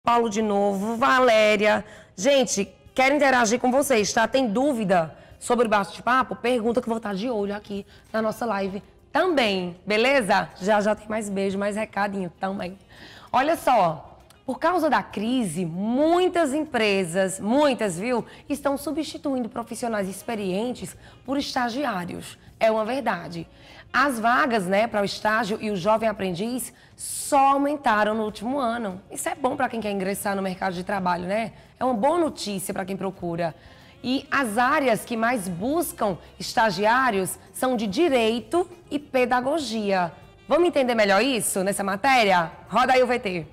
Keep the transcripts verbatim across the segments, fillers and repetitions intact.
Paulo de novo, Valéria. Gente, quero interagir com vocês, tá? Tem dúvida sobre o bate-papo? Pergunta que eu vou estar de olho aqui na nossa live também, beleza? Já já tem mais beijo, mais recadinho também. Olha só, por causa da crise, muitas empresas, muitas, viu, estão substituindo profissionais experientes por estagiários. É uma verdade. As vagas, né, para o estágio e o jovem aprendiz só aumentaram no último ano. Isso é bom para quem quer ingressar no mercado de trabalho, né? É uma boa notícia para quem procura. E as áreas que mais buscam estagiários são de direito e pedagogia. Vamos entender melhor isso nessa matéria? Roda aí o V T.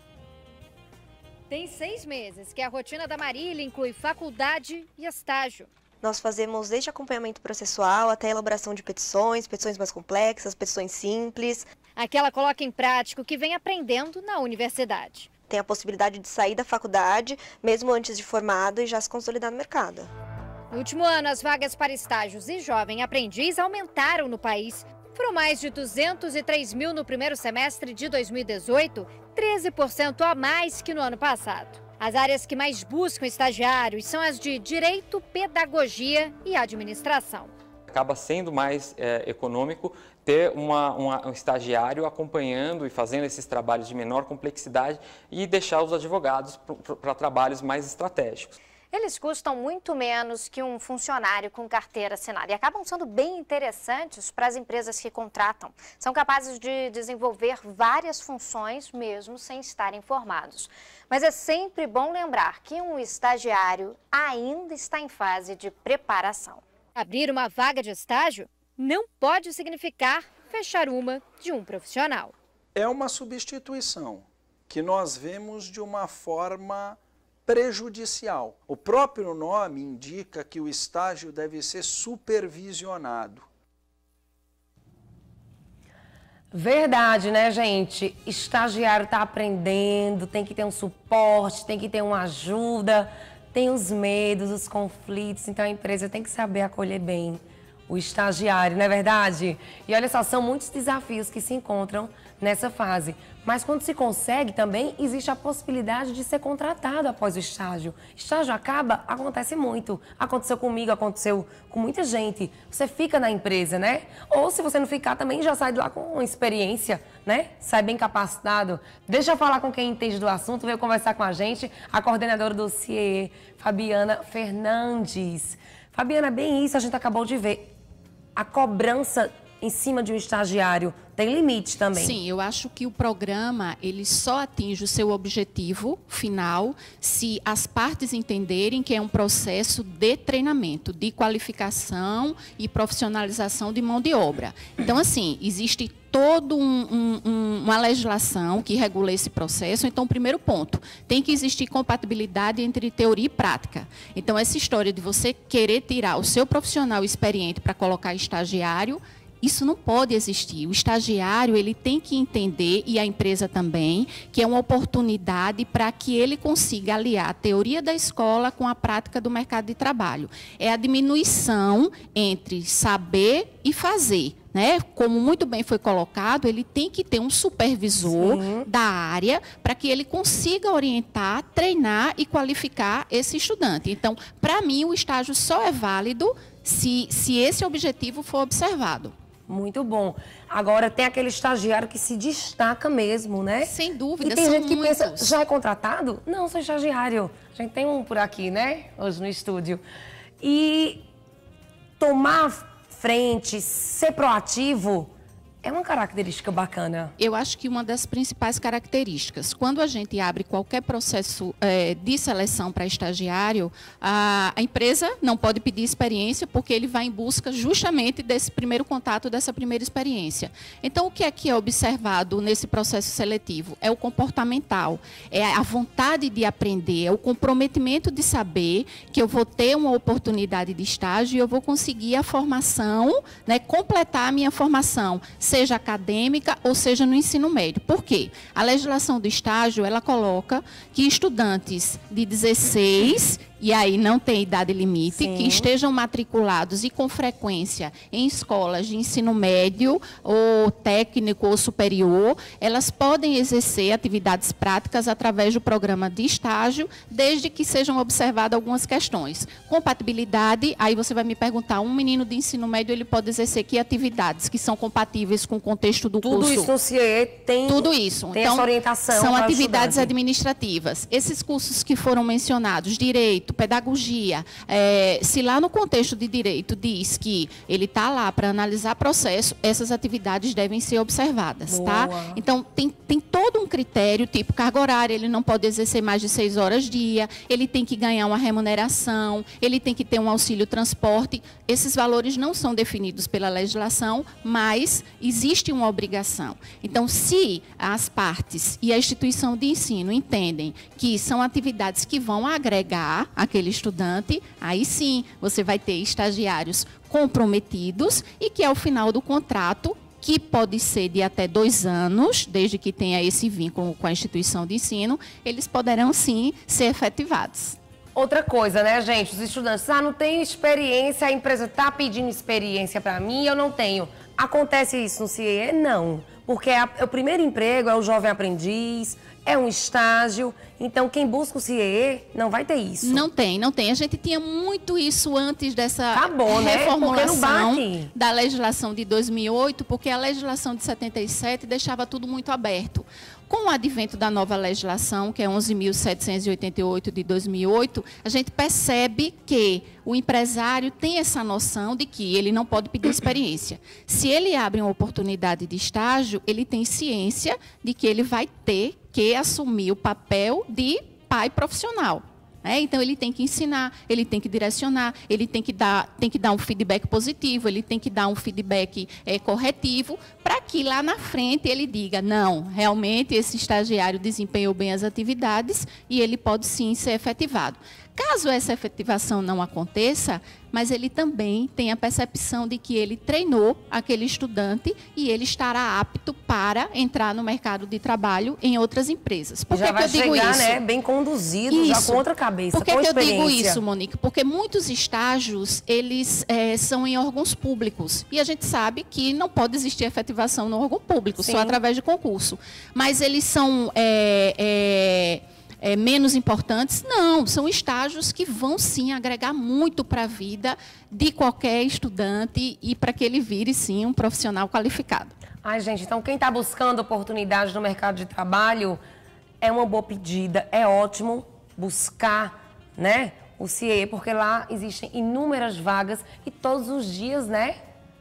Tem seis meses que a rotina da Marília inclui faculdade e estágio. Nós fazemos desde acompanhamento processual até elaboração de petições, petições mais complexas, petições simples. Aqui ela coloca em prática o que vem aprendendo na universidade. Tem a possibilidade de sair da faculdade, mesmo antes de formado, e já se consolidar no mercado. No último ano, as vagas para estágios e jovem aprendiz aumentaram no país. Foram mais de duzentos e três mil no primeiro semestre de dois mil e dezoito, treze por cento a mais que no ano passado. As áreas que mais buscam estagiários são as de direito, pedagogia e administração. Acaba sendo mais é, econômico ter uma, uma, um estagiário acompanhando e fazendo esses trabalhos de menor complexidade e deixar os advogados para trabalhos mais estratégicos. Eles custam muito menos que um funcionário com carteira assinada e acabam sendo bem interessantes para as empresas que contratam. São capazes de desenvolver várias funções mesmo sem estarem formados. Mas é sempre bom lembrar que um estagiário ainda está em fase de preparação. Abrir uma vaga de estágio não pode significar fechar uma de um profissional. É uma substituição que nós vemos de uma forma prejudicial. O próprio nome indica que o estágio deve ser supervisionado. Verdade, né, gente? Estagiário está aprendendo, tem que ter um suporte, tem que ter uma ajuda, tem os medos, os conflitos, então a empresa tem que saber acolher bem o estagiário, não é verdade? E olha só, são muitos desafios que se encontram nessa fase. Mas quando se consegue também, existe a possibilidade de ser contratado após o estágio. Estágio acaba, acontece muito. Aconteceu comigo, aconteceu com muita gente. Você fica na empresa, né? Ou se você não ficar também, já sai de lá com experiência, né? Sai bem capacitado. Deixa eu falar com quem entende do assunto, veio conversar com a gente, a coordenadora do C I E, Fabiana Fernandes. Fabiana, bem isso, a gente acabou de ver. A cobrança em cima de um estagiário tem limite também. Sim, eu acho que o programa ele só atinge o seu objetivo final se as partes entenderem que é um processo de treinamento, de qualificação e profissionalização de mão de obra. Então, assim, existe toda um, um, uma legislação que regula esse processo. Então, primeiro ponto, tem que existir compatibilidade entre teoria e prática. Então, essa história de você querer tirar o seu profissional experiente para colocar estagiário, isso não pode existir. O estagiário ele tem que entender, e a empresa também, que é uma oportunidade para que ele consiga aliar a teoria da escola com a prática do mercado de trabalho. É a diminuição entre saber e fazer. Né? Como muito bem foi colocado, ele tem que ter um supervisor Sim. da área para que ele consiga orientar, treinar e qualificar esse estudante. Então, para mim, o estágio só é válido se, se esse objetivo for observado. Muito bom. Agora, tem aquele estagiário que se destaca mesmo, né? Sem dúvida, e tem são gente que muitos. pensa, já é contratado? Não, sou estagiário. A gente tem um por aqui, né? Hoje no estúdio. E tomar frente, ser proativo, é uma característica bacana. Eu acho que uma das principais características, quando a gente abre qualquer processo é, de seleção para estagiário, a, a empresa não pode pedir experiência porque ele vai em busca justamente desse primeiro contato, dessa primeira experiência. Então, o que é que é observado nesse processo seletivo? É o comportamental, é a vontade de aprender, é o comprometimento de saber que eu vou ter uma oportunidade de estágio e eu vou conseguir a formação, né, completar a minha formação, seja acadêmica ou seja no ensino médio. Por quê? A legislação do estágio, ela coloca que estudantes de dezesseis, e aí não tem idade limite, Sim. que estejam matriculados e com frequência em escolas de ensino médio ou técnico ou superior, elas podem exercer atividades práticas através do programa de estágio, desde que sejam observadas algumas questões. Compatibilidade, aí você vai me perguntar, um menino de ensino médio, ele pode exercer que atividades que são compatíveis com o contexto do Tudo curso? Tudo isso no C I E tem, Tudo isso. tem então, essa orientação. São atividades administrativas. Esses cursos que foram mencionados, direito, pedagogia, é, se lá no contexto de direito diz que ele está lá para analisar processo, essas atividades devem ser observadas, Boa. tá? Então, tem, tem todo um critério, tipo carga horária, ele não pode exercer mais de seis horas dia, ele tem que ganhar uma remuneração, ele tem que ter um auxílio transporte. Esses valores não são definidos pela legislação, mas existe uma obrigação. Então, se as partes e a instituição de ensino entendem que são atividades que vão agregar aquele estudante, aí sim você vai ter estagiários comprometidos e que ao final do contrato, que pode ser de até dois anos, desde que tenha esse vínculo com a instituição de ensino, eles poderão sim ser efetivados. Outra coisa, né, gente? Os estudantes, ah, não tenho experiência, a empresa está pedindo experiência para mim e eu não tenho. Acontece isso no C I E? Não. Porque é, a, é o primeiro emprego, é o jovem aprendiz, é um estágio. Então, quem busca o C I E não vai ter isso. Não tem, não tem. A gente tinha muito isso antes dessa Acabou, reformulação né? da legislação de dois mil e oito, porque a legislação de setenta e sete deixava tudo muito aberto. Com o advento da nova legislação, que é onze mil setecentos e oitenta e oito de dois mil e oito, a gente percebe que o empresário tem essa noção de que ele não pode pedir experiência. Se ele abre uma oportunidade de estágio, ele tem ciência de que ele vai ter que assumir o papel de pai profissional. É, então, ele tem que ensinar, ele tem que direcionar, ele tem que dar, tem que dar um feedback positivo, ele tem que dar um feedback é, corretivo, para que lá na frente ele diga, não, realmente esse estagiário desempenhou bem as atividades e ele pode sim ser efetivado. Caso essa efetivação não aconteça, mas ele também tem a percepção de que ele treinou aquele estudante e ele estará apto para entrar no mercado de trabalho em outras empresas. Por já que vai que eu digo chegar, isso? né, bem conduzido, Isso. já com outra cabeça, Por que com que eu experiência. digo isso, Monique? Porque muitos estágios, eles é, são em órgãos públicos. E a gente sabe que não pode existir efetivação no órgão público, Sim. só através de concurso. Mas eles são... É, é, É, menos importantes? Não, são estágios que vão sim agregar muito para a vida de qualquer estudante e para que ele vire sim um profissional qualificado. Ai, gente, então quem está buscando oportunidade no mercado de trabalho é uma boa pedida, é ótimo buscar, né, o C I E, porque lá existem inúmeras vagas e todos os dias, né,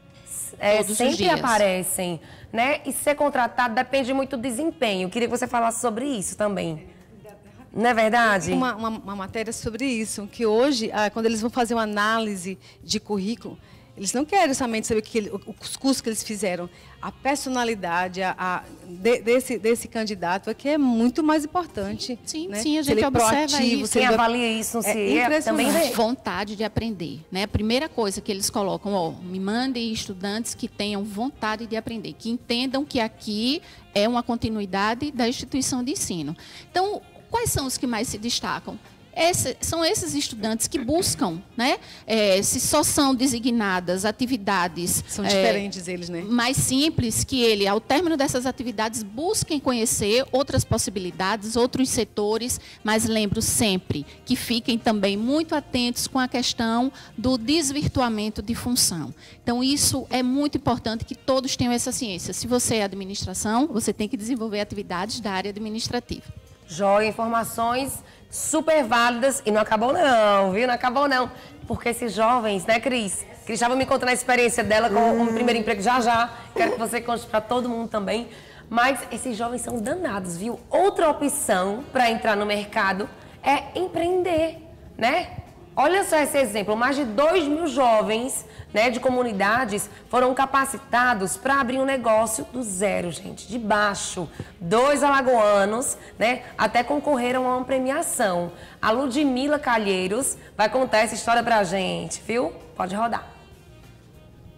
é, todos sempre os dias. aparecem, né, e ser contratado depende muito do desempenho. Queria que você falasse sobre isso também. Não é verdade? Uma, uma, uma matéria sobre isso, que hoje, ah, quando eles vão fazer uma análise de currículo, eles não querem somente saber que ele, os cursos que eles fizeram. A personalidade a, a, de, desse, desse candidato é que é muito mais importante. Sim, né? sim, a Se gente ele é observa proativo, isso. se Quem ele- avalia isso no C I E É também impressionante. vê. Vontade de aprender, né? A primeira coisa que eles colocam, ó, me mandem estudantes que tenham vontade de aprender, que entendam que aqui é uma continuidade da instituição de ensino. Então, quais são os que mais se destacam? Esse, são esses estudantes que buscam, né? É, se só são designadas atividades São é, diferentes eles, né? mais simples, que ele, ao término dessas atividades, busquem conhecer outras possibilidades, outros setores, mas lembro sempre que fiquem também muito atentos com a questão do desvirtuamento de função. Então, isso é muito importante que todos tenham essa ciência. Se você é administração, você tem que desenvolver atividades da área administrativa. Joga informações super válidas e não acabou não, viu? Não acabou não. Porque esses jovens, né, Cris? Cris já vai me contar a experiência dela com o primeiro emprego já já. Quero que você conte para todo mundo também. Mas esses jovens são danados, viu? Outra opção para entrar no mercado é empreender, né? Olha só esse exemplo, mais de dois mil jovens, né, de comunidades foram capacitados para abrir um negócio do zero, gente, de baixo. Dois alagoanos, né, até concorreram a uma premiação. A Ludmila Calheiros vai contar essa história pra gente, viu? Pode rodar.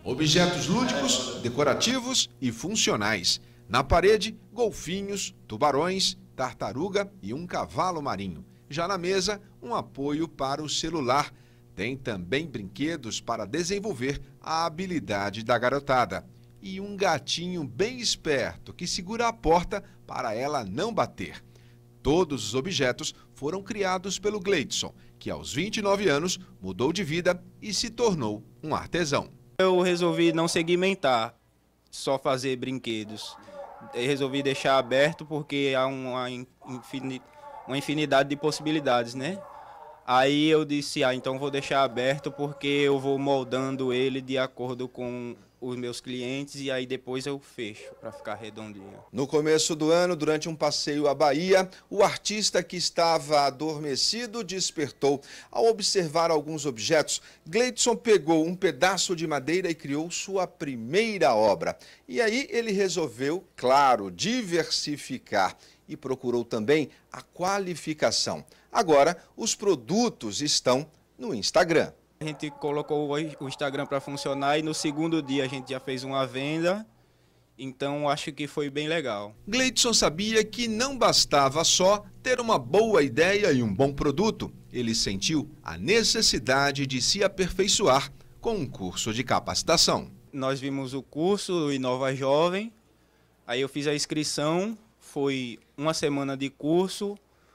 Objetos lúdicos, decorativos e funcionais. Na parede, golfinhos, tubarões, tartaruga e um cavalo marinho. Já na mesa, um apoio para o celular. Tem também brinquedos para desenvolver a habilidade da garotada. E um gatinho bem esperto que segura a porta para ela não bater. Todos os objetos foram criados pelo Gleidson, que aos vinte e nove anos mudou de vida e se tornou um artesão. Eu resolvi não segmentar, só fazer brinquedos. Eu resolvi deixar aberto porque há uma, infin... uma infinidade de possibilidades, né? Aí eu disse, ah, então vou deixar aberto porque eu vou moldando ele de acordo com os meus clientes e aí depois eu fecho para ficar redondinho. No começo do ano, durante um passeio à Bahia, o artista que estava adormecido despertou. Ao observar alguns objetos, Gleidson pegou um pedaço de madeira e criou sua primeira obra. E aí ele resolveu, claro, diversificar e procurou também a qualificação. Agora, os produtos estão no Instagram. A gente colocou o Instagram para funcionar e no segundo dia a gente já fez uma venda, então acho que foi bem legal. Gleidson sabia que não bastava só ter uma boa ideia e um bom produto. Ele sentiu a necessidade de se aperfeiçoar com um curso de capacitação. Nós vimos o curso Inova Jovem, aí eu fiz a inscrição, foi uma semana de curso,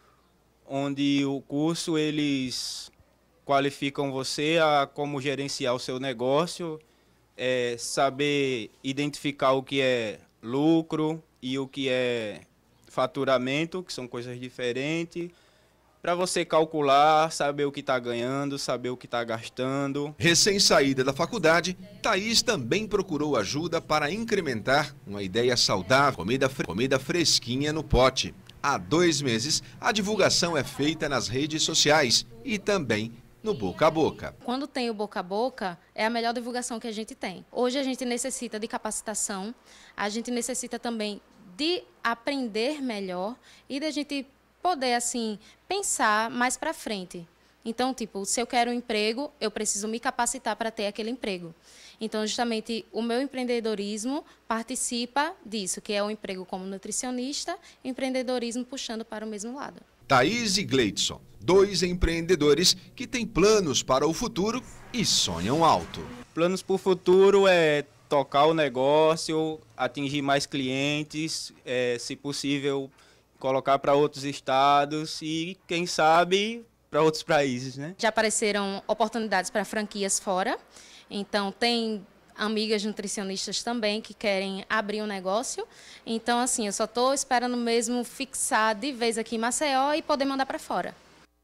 onde o curso eles qualificam você a como gerenciar o seu negócio, é, saber identificar o que é lucro e o que é faturamento, que são coisas diferentes, para você calcular, saber o que está ganhando, saber o que está gastando. Recém-saída da faculdade, Thaís também procurou ajuda para incrementar uma ideia saudável, comida, fre- comida fresquinha no pote. Há dois meses, a divulgação é feita nas redes sociais e também no boca a boca. Quando tem o boca a boca, é a melhor divulgação que a gente tem. Hoje a gente necessita de capacitação, a gente necessita também de aprender melhor e da gente poder, assim, pensar mais para frente. Então, tipo, se eu quero um emprego, eu preciso me capacitar para ter aquele emprego. Então, justamente, o meu empreendedorismo participa disso, que é o emprego como nutricionista e empreendedorismo puxando para o mesmo lado. Thaís e Gleidson, dois empreendedores que têm planos para o futuro e sonham alto. Planos para o futuro é tocar o negócio, atingir mais clientes, é, se possível, colocar para outros estados e, quem sabe, para outros países, né? Já apareceram oportunidades para franquias fora, então tem amigas nutricionistas também que querem abrir um negócio. Então, assim, eu só estou esperando mesmo fixar de vez aqui em Maceió e poder mandar para fora.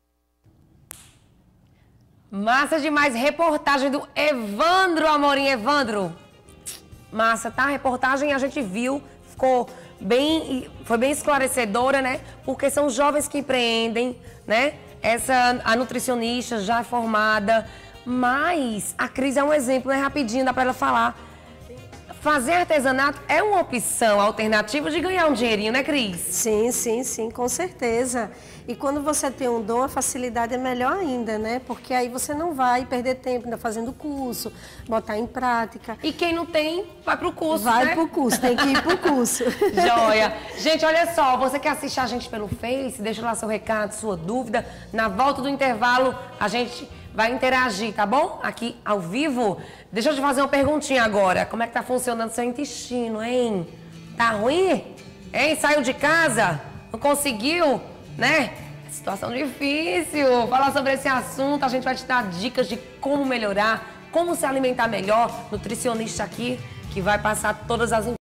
Massa demais, reportagem do Evandro Amorim. Evandro, massa, tá? A reportagem a gente viu, ficou bem, foi bem esclarecedora, né? Porque são jovens que empreendem, né? Essa, a nutricionista já é formada, mas a Cris é um exemplo, né? Rapidinho, dá para ela falar. Fazer artesanato é uma opção alternativa de ganhar um dinheirinho, né, Cris? Sim, sim, sim, com certeza. E quando você tem um dom, a facilidade é melhor ainda, né? Porque aí você não vai perder tempo ainda fazendo curso, botar em prática. E quem não tem, vai pro curso, Vai né? pro curso, tem que ir pro curso. Joia! Gente, olha só, você que assiste a gente pelo Face, deixa lá seu recado, sua dúvida. Na volta do intervalo, a gente vai interagir, tá bom? Aqui, ao vivo. Deixa eu te fazer uma perguntinha agora. Como é que tá funcionando seu intestino, hein? Tá ruim? Hein? Saiu de casa? Não conseguiu? Né? Situação difícil. Falar sobre esse assunto, a gente vai te dar dicas de como melhorar, como se alimentar melhor. Nutricionista aqui, que vai passar todas as